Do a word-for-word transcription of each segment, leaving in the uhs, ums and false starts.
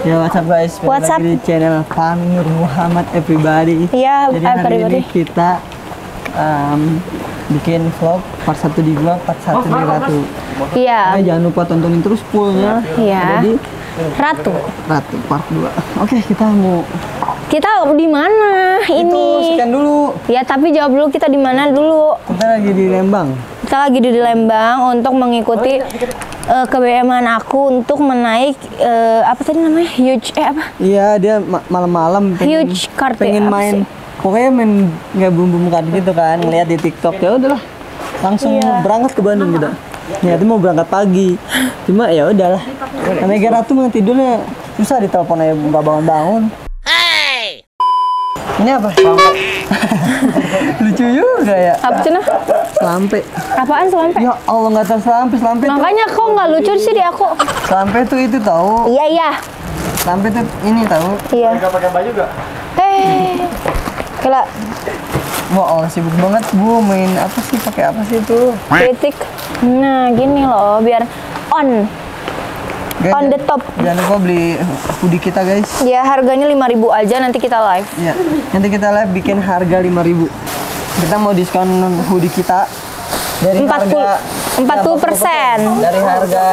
Ya, WhatsApp guys, balik lagi di channel Fahmi Nur Muhammad Everybody. Iya, jadi hari everybody. ini kita um, bikin vlog part satu di gua, part satu di Ratu. Iya. Nah, jangan lupa tontonin terus fullnya. Iya. Jadi Ratu. Ratu part dua. Oke, kita mau Kita di mana itu ini? sekian dulu. Ya, tapi jawab dulu kita di mana dulu. Kita lagi di Lembang. Kita lagi di Lembang untuk mengikuti uh, ke B M-an aku untuk menaik uh, apa tadi namanya? Huge eh apa? Iya, dia ma malam-malam pengen, Huge card pengen ya, apa main. sih? Pokoknya main nggak bum-bum card gitu kan, ngeliat di TikTok. Ya udahlah. Langsung Iya. berangkat ke Bandung kita. Ya, itu mau berangkat pagi. Cuma ya udahlah. Namanya Ratu mah tidurnya susah ditelepon aja nggak bangun-bangun. Ini apa? Lucu juga ya. Apa cina? Selampe. Apaan selampe? Ya Allah, nggak tahu selampe. Selampe tuh. Makanya kok nggak lucu sih di aku. Selampe tuh itu tahu. Iya iya. Selampe tuh ini tahu. Iya. Nggak pakai baju gak? Hei. Kela Wah, Allah sibuk banget Bu main apa sih, pakai apa sih itu? kritik. Nah, gini loh biar on. Guys, On the top. Jangan lupa beli hoodie kita guys. Ya harganya lima ribu aja, nanti kita live. Iya. Nanti kita live bikin harga lima ribu. Kita mau diskon hoodie kita dari empat puluh harga empat puluh persen. dari harga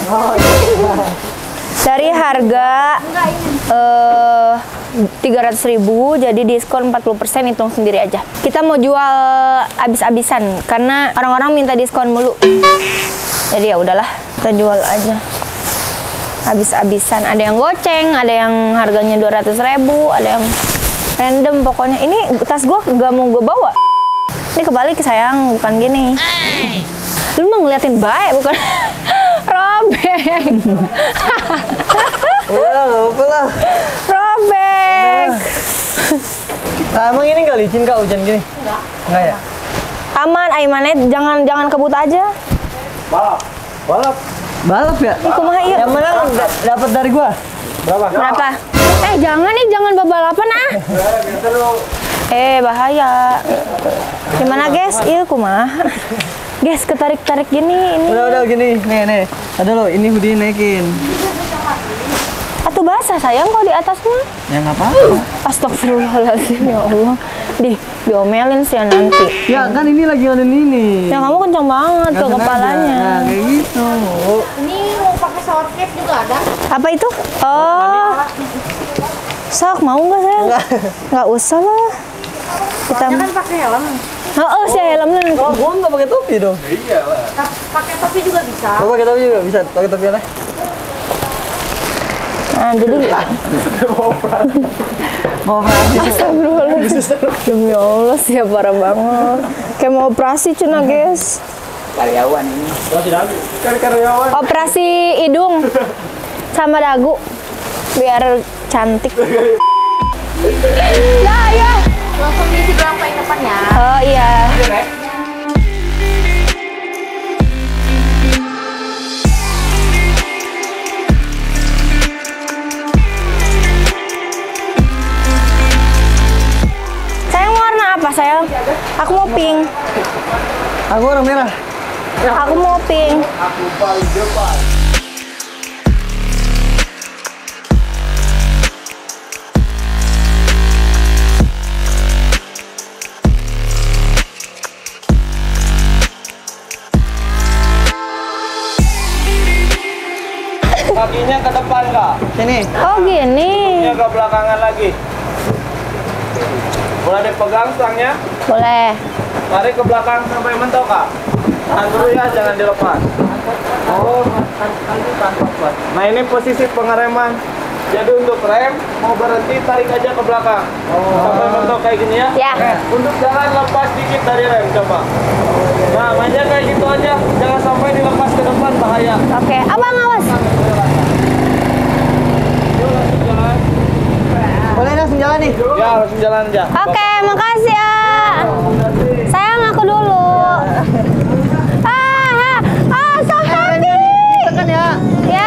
Dari harga eh tiga ratus ribu jadi diskon empat puluh persen, hitung sendiri aja. Kita mau jual abis-abisan karena orang-orang minta diskon mulu. Jadi ya udahlah, kita jual aja. Habis-habisan, ada yang goceng, ada yang harganya dua ratus ribu, ada yang random pokoknya. Ini tas gua gak mau gue bawa. Ini kebalik sayang, bukan gini. Lu mau ngeliatin baik bukan robek. ya nggak apa lah. Robek. Nah, emang ini nggak licin kak hujan gini? Enggak. Enggak ya? Aman, Aimanet, jangan jangan kebut aja. Balap. Balap. Balap ya? Ih, kumaha ieu? Yang menang da- dapat dari gua. Berapa? Berapa? Eh, jangan nih, jangan babalapan ah. Biasa lu. Eh, bahaya. Gimana, guys? Iya, kumaha. Guys, ketarik-tarik gini ini. Udah udah gini, nih nih. Ada lo, ini hoodie naikin. Atuh basah sayang kok di atasnya. Ya nggak apa-apa. Astagfirullahaladzim, ya Allah. Di diomelin sih ya nanti. Ya kan ini lagi on ini. Ya kamu kencang banget Nggak tuh sengaja. kepalanya. Nah, kayak gitu. Ini mau pakai shower cap juga ada. Apa itu? Oh. Sok mau nggak sayang? Nggak usah lah. Kita Soalnya kan pakai helm. Oh, oh si helmnya nanti. Oh, gua nggak pakai topi dong. Iya lah. Ta- Pakai topi juga bisa. Oh, pakai topi juga bisa. Pakai topi apa? Nah, jadi Mau operasi. astagfirullahaladzim. Demi Allah sih ya, parah banget. Kayak mau operasi cina guys. Karyawan ini. Masih dagu. Kan karyawan. Operasi hidung sama dagu biar cantik. Ya ya. Langsung diisi doang paling depan ya. Oh iya. Sayang warna apa sayang? Aku mau pink. Aku orang merah. Aku mau pink. Aku paling depan. Kakinya ke depan kak. Sini. Oh gini. Kakinya ke belakangan lagi. Boleh dipegang stangnya. Boleh. Tarik ke belakang sampai mentok kak. Tahan dulu ya, jangan dilepas. Oh, nah ini posisi pengereman. Jadi untuk rem, mau berhenti tarik aja ke belakang. Sampai mentok kayak gini ya. Ya. Eh, untuk jalan lepas dikit dari rem, coba. Nah, mainnya kayak gitu aja. Jangan sampai dilepas ke depan, bahaya. Oke. Abang awas. Yuk langsung jalan. Boleh langsung jalan nih. Ya, langsung jalan aja. Oke, makasih ya. Sayang aku dulu. Ah, ah, ah, so happy. Tekan ya. Ya.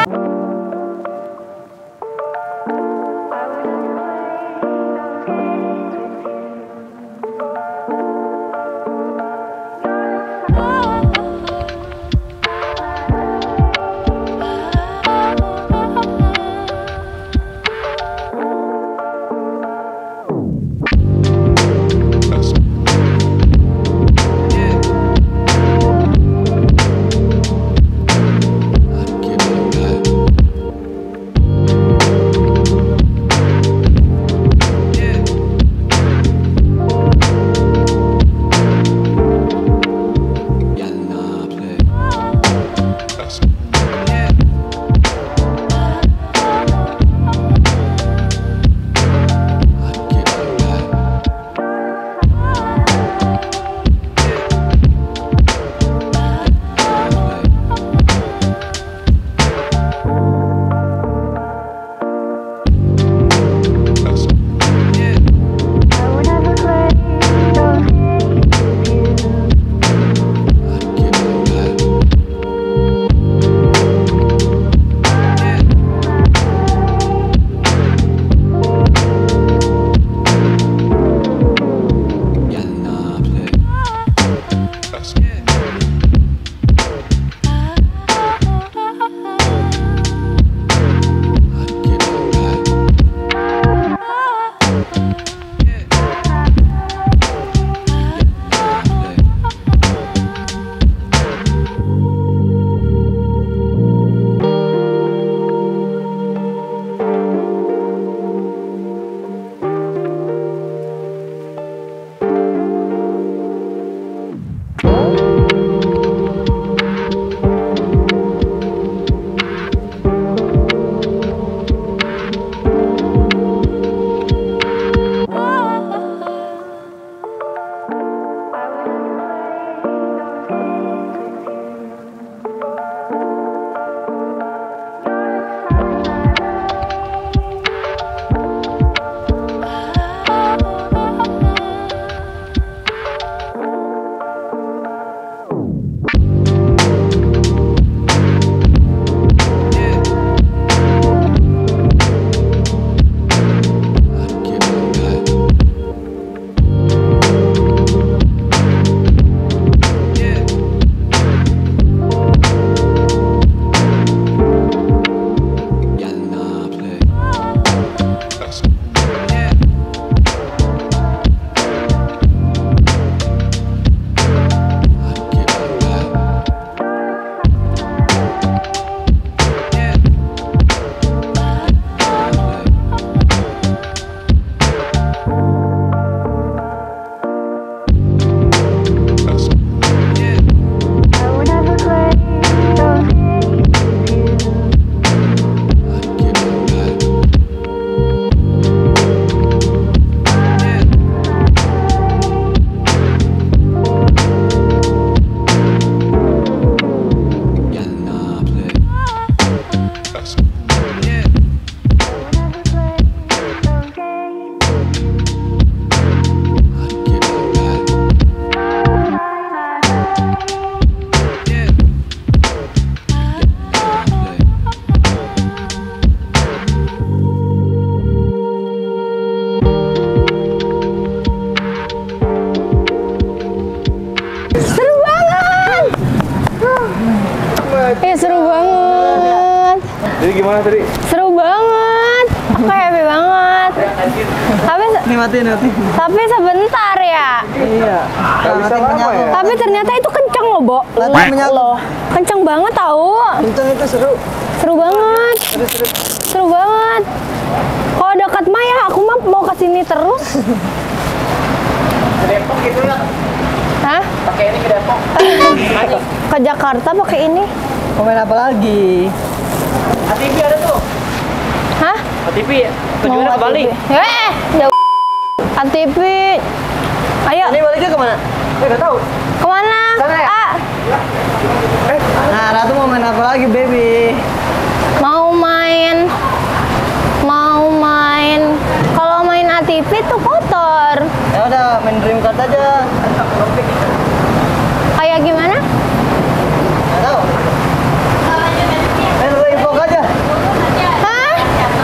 gimana tadi? Seru banget. Aku happy banget. Tapi Nih matiin mati. tapi sebentar ya. Iya. Gak bisa lama ya? Tapi ternyata itu kenceng loh, Bo. Latihan menyatu. Loh, kenceng banget tahu. Untung itu seru. Seru banget. Seru banget. Kalau dekat mah ya aku mah mau ke sini terus. Ke Depok gitu ya? Hah? Pakai ini ke Depok. Ke Jakarta pakai ini? Mau main apa lagi? A T V ada tuh. Hah? A T V tujuannya ke Bali. Eh, jauh. A T V. Ayo, Ini baliknya kemana? Eh, nggak tahu. kemana? Sana ya? Ah, Nah, Ratu mau main apa lagi, baby? mau main. Mau main. Kalau main A T V tuh kotor. Ya udah, main dream card aja. Kayak gimana? Nggak tahu. Main Rainbow aja. Hah?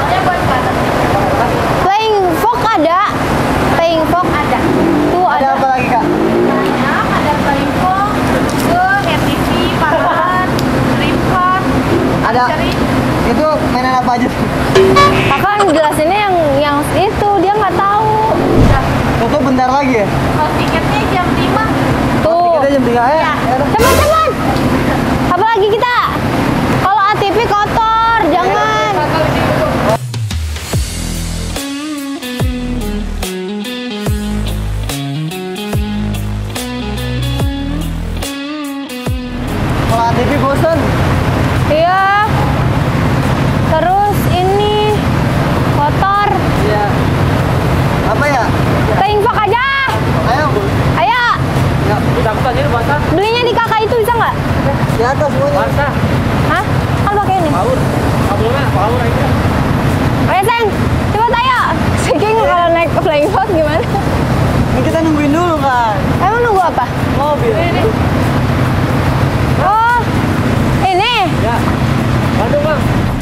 Playing Fox ada. Playing Fox ada. Tuh Ada ada. apa lagi, Kak? Ada Palinko, ke R T V, Parot, Dreamcast, Ada. Itu mainan apa aja? Kakak jelasinnya yang yang itu dia nggak tahu. Itu bentar lagi ya? kalau tiketnya jam lima. Tuh. Kita jam tiga ya. Cepat cepat. Apa lagi kita? Kalau A T V kotor, jangan. Kalau A T V bosan. Iya. Terus ini kotor. Iya. Apa ya? Playing Fox aja. Ayo. Ayo. Ya, Takut aja lu basah. Belinya di kakak itu bisa nggak? di atas semuanya. Basah. Hah? Kan pakai ini. Power. Kabelnya power aja. Ayo Seng, cepet ayo. Saking kalau naik ke Flying Fox gimana? Ini kita nungguin dulu kan. Emang nunggu apa? Mobil. Oh, ini. Ya. Bandung, Bang.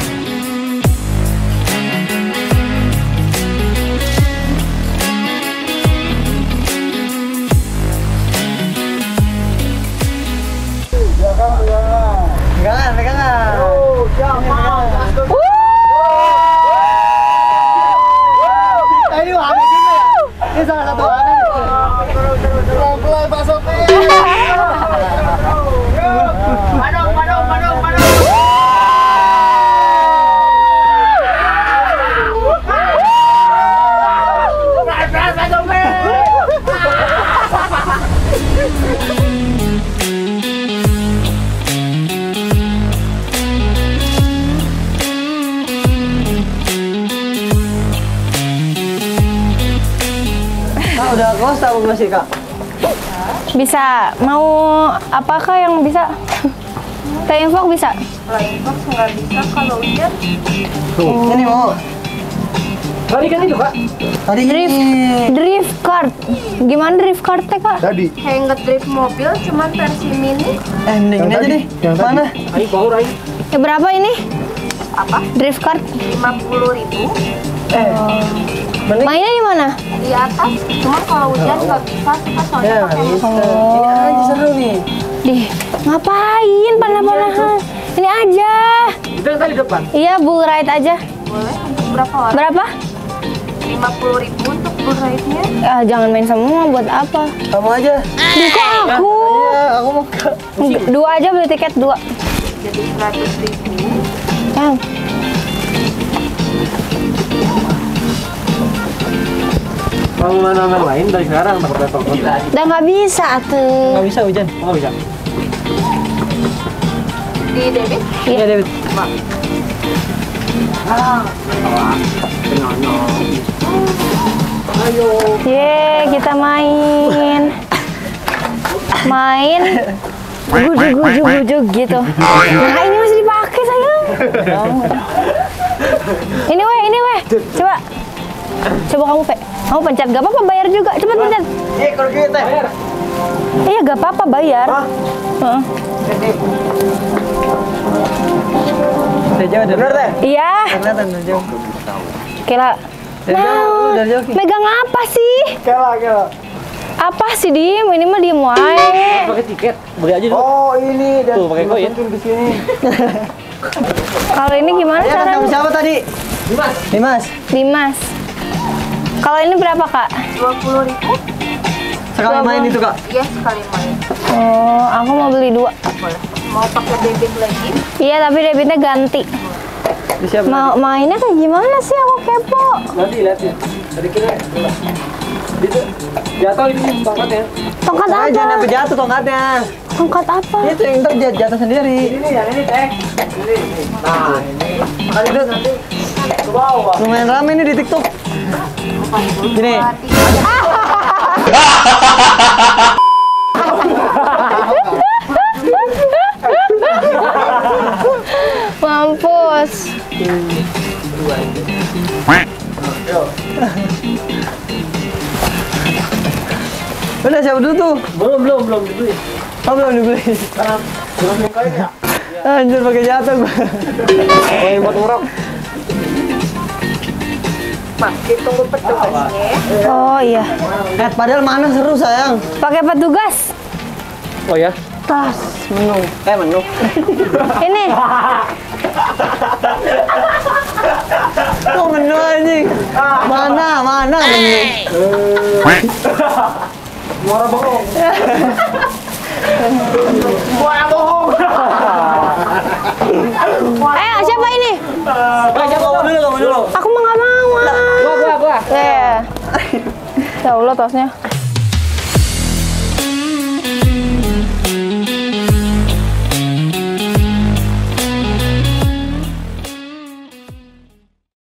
Pegangan, pegangan. Ini wahana juga ya? Ini salah satu wahana nih. Pelan-pelan Pak Sofi. Padong, padong, padong, padong. Kak, udah kos apa masih, Kak? Bisa. Mau apakah yang bisa? Flying Fox bisa? Flying Fox nggak bisa kalau hujan. Tuh, ini mau. Tadi kan itu, Kak. Tadi Drift, ini. drift kart. Gimana drift kartnya kak? Tadi. Kayak ngedrift mobil, cuman versi mini. Eh, mending ini aja deh. Mana? Ayo power ayo. Ya, berapa ini? Apa? Drift kart? lima puluh ribu Eh, mending. Mainnya di mana? di atas. Cuman kalau hujan nggak bisa sih Kak, soalnya Ya, pakai bisa. mesin. Ini aja seru nih. Di ngapain panah-panahan? Ini aja. Itu yang tadi depan. Iya, bull ride aja. Boleh untuk berapa orang? Berapa? lima puluh ribu untuk bull ride-nya. Ah, jangan main semua, buat apa? Kamu aja. Di kok aku? Iya, aku mau ke. Dua aja beli tiket dua. Jadi seratus ribu. Yang Kalau mana lain dari sekarang takut level. udah nggak bisa tuh. Nggak bisa hujan. Oh, bisa. Di debit? Iya, David. Ye, kita main. Main. Gujug, gujug, gujug gitu. Nah, ini masih dipakai sayang. Ini weh, ini weh. Coba. Coba kamu, Pe. Kamu pencet, gak apa-apa bayar juga. Cepet pencet. Eh, kalau kita. Iya, gak apa-apa bayar. Heeh. Udah jauh, udah. Bener, Teh? Iya. Kelihatan udah jauh. Kira. Dari jauh, Nah, dari jauh, Ki. megang apa sih? Kela, kela. Apa sih, Dim? Ini mah diem wae. Pakai tiket. Beli aja dulu. Oh, ini. Dan Tuh, pakai koin. masukin ke sini. Kalau ini gimana Ya, caranya? kamu siapa tadi? Dimas. Dimas. Dimas. Kalau ini berapa kak? dua puluh ribu. Sekali main itu kak. Iya, sekali main. Oh, aku mau beli dua. Boleh. Mau pakai debit lagi? Iya, tapi debitnya ganti. Di siapa? Mau mainnya kayak gimana sih? Aku kepo. Nanti lihat ya. Tadi kira itu jatuh ini tongkat ya. Tongkat Ah, jangan apa? sampai jatuh tongkatnya. Tongkat apa? Itu yang ntar jat- jatuh sendiri. Ini yang ini teh. Ini. Nah, ini. Makanya itu nanti ke bawah. Lumayan rame nih di TikTok. Gini. Mampus. Udah siapa dulu tuh? Belum, belum, belum dibeli. Oh belum dibeli. Karena belum nyobain ya. Anjir pakai jatuh gua. Main buat ngorok. Pak, ditunggu petugasnya. Oh iya. Eh padahal mana seru sayang. Pakai petugas. Oh ya. Tas menu. Eh menu. Ini. Oh menu anjing. Mana mana menu. Muara bohong. Muara bohong. Eh, siapa ini? Eh kamu dulu kamu dulu. Aku mah nggak mau. Gua, gua, gua. Eh. Ya Allah, tasnya.